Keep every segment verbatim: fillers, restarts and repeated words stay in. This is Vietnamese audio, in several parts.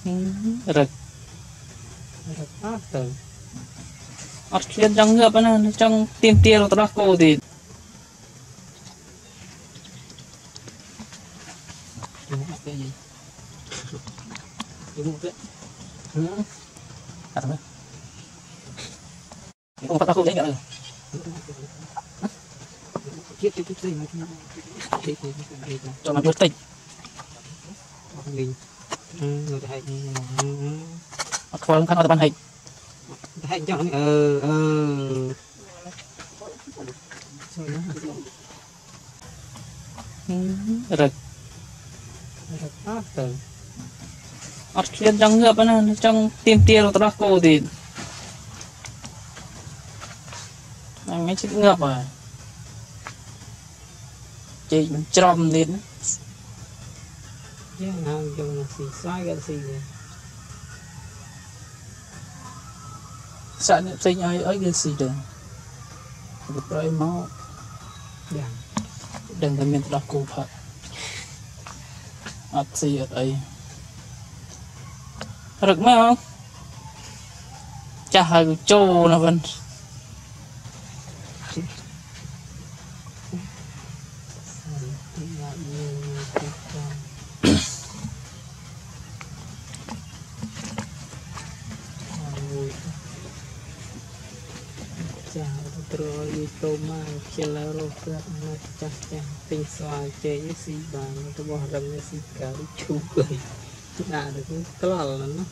rực rực từ ở trên trong ngựa bên trong tiêm tia rồi tao cô thì cái gì cái gì à thôi không bắt tao không đấy nữa cho nó bớt tỉnh người ta hay khoan khăn ở ban hay hay cho nó ờ ờ rực rực từ ở trên trong ngựa bên trong tiêm tia rồi tao cô thì mấy chiếc ngựa à chị trộm đến chứ nào dùng là xì xoay cái gì sợ niệm sinh ai ấy cái gì được được rồi máu đừng đừng có miền đọc cụ phật ở gì ở đây được mấy không chả hay trâu nó vẫn rồi tô mai kia là rồi các anh chắc chắn tinh xoài chơi với xì bàn tôi bỏ rầm với xì cá chú cười đã được cái lò là nó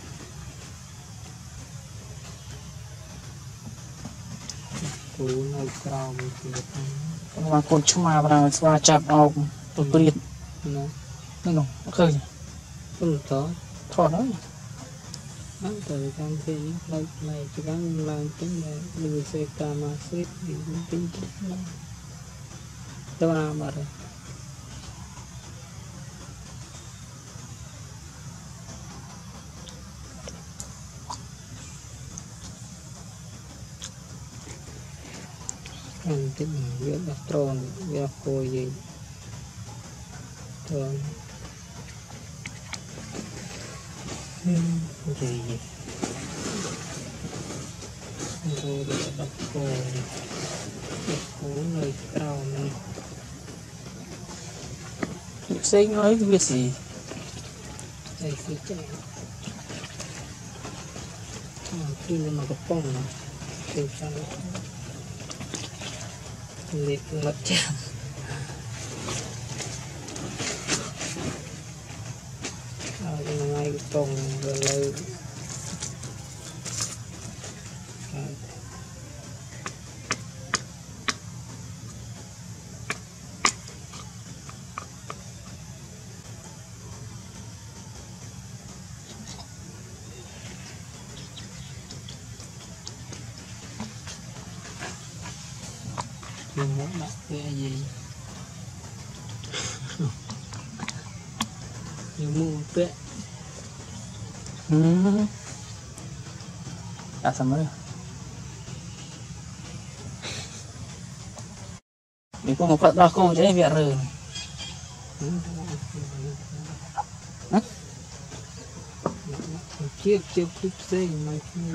cú nơi cao một cái mà con chua vào xoa chạm ao tôi biết nó nó nó khơi không có thọ đó nó từ trong khi này này chỉ cần làm cái này mình sẽ cầm mà xếp thì nó tính chất nó đâu nào mà rồi ăn cái này rất là tròn rất là khôi gì tròn gì gì rồi đập cổ đập cổ nơi cao này sinh nói cái gì đây phía trên khi mà cái bông này từ trong liệt mặt trăng ngay cái bông rồi lấy đừng muốn đặt cái gì đừng mua cái à sao mới mình có một đo cô chứ việc rồi chiếc chiếc chiếc xe mà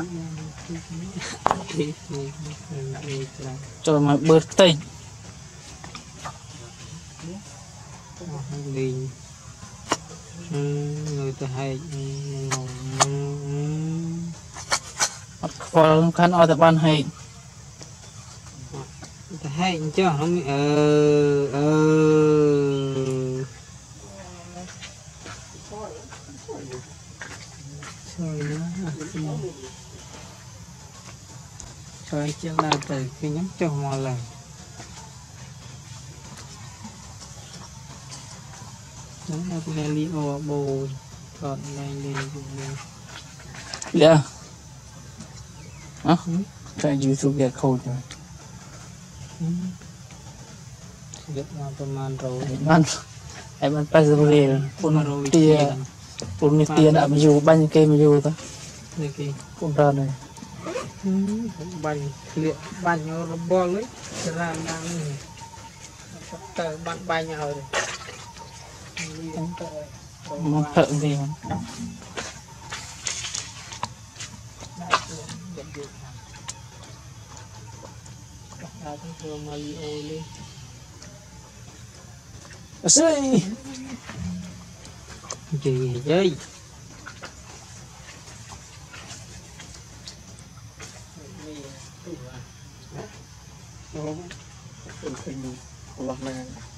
cho mà bớt tay đi người ta hay còn khăn ở tập ban hay ta hay chứ không ờ ờ rồi chưa là từ khi nhắm cho hòa lần nó là cái li ô bồ còn này lên yeah hả try YouTube get code rồi biết màประมาณrồiมันไอ้มันไปสมุทรเลยปุ่นเตียปุ่นมีเตียน่ะมาอยู่บ้านเกมมาอยู่ตัวนี่กี่ปุ่นร้านเลยบ้านเลี้ยบ้านอยู่ระบอเลยจะร้านนั่งเตอบ้านบ้านเอาเลยมันเปิดดีมัน ta cũng vừa mày ôi đi Asli. gì vậy Nó không khinh Allah này